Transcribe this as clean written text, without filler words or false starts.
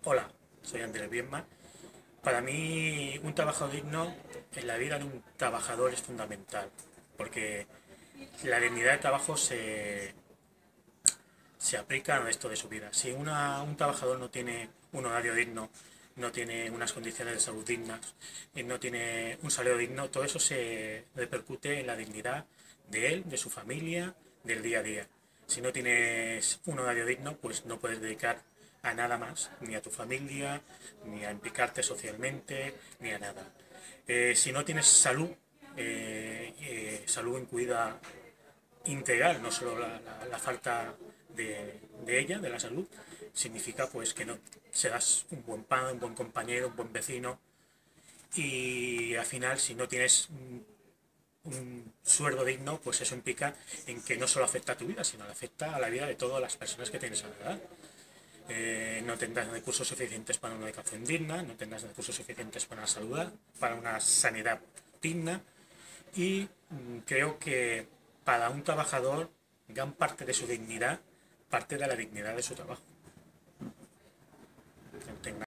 Hola, soy Andrés Bienma. Para mí, un trabajo digno en la vida de un trabajador es fundamental, porque la dignidad de trabajo se aplica al resto de su vida. Si un trabajador no tiene un horario digno, no tiene unas condiciones de salud dignas, y no tiene un salario digno, todo eso se repercute en la dignidad de él, de su familia, del día a día. Si no tienes un horario digno, pues no puedes dedicar a nada más, ni a tu familia, ni a implicarte socialmente, ni a nada. Si no tienes salud, salud incluida integral, no solo la falta de ella, de la salud, significa pues que no serás un buen padre, un buen compañero, un buen vecino, y al final si no tienes un sueldo digno, pues eso implica en que no solo afecta a tu vida, sino que afecta a la vida de todas las personas que tienes alrededor. No tendrás recursos suficientes para una educación digna, no tendrás recursos suficientes para una salud, para una sanidad digna, y creo que para un trabajador gran parte de su dignidad parte de la dignidad de su trabajo.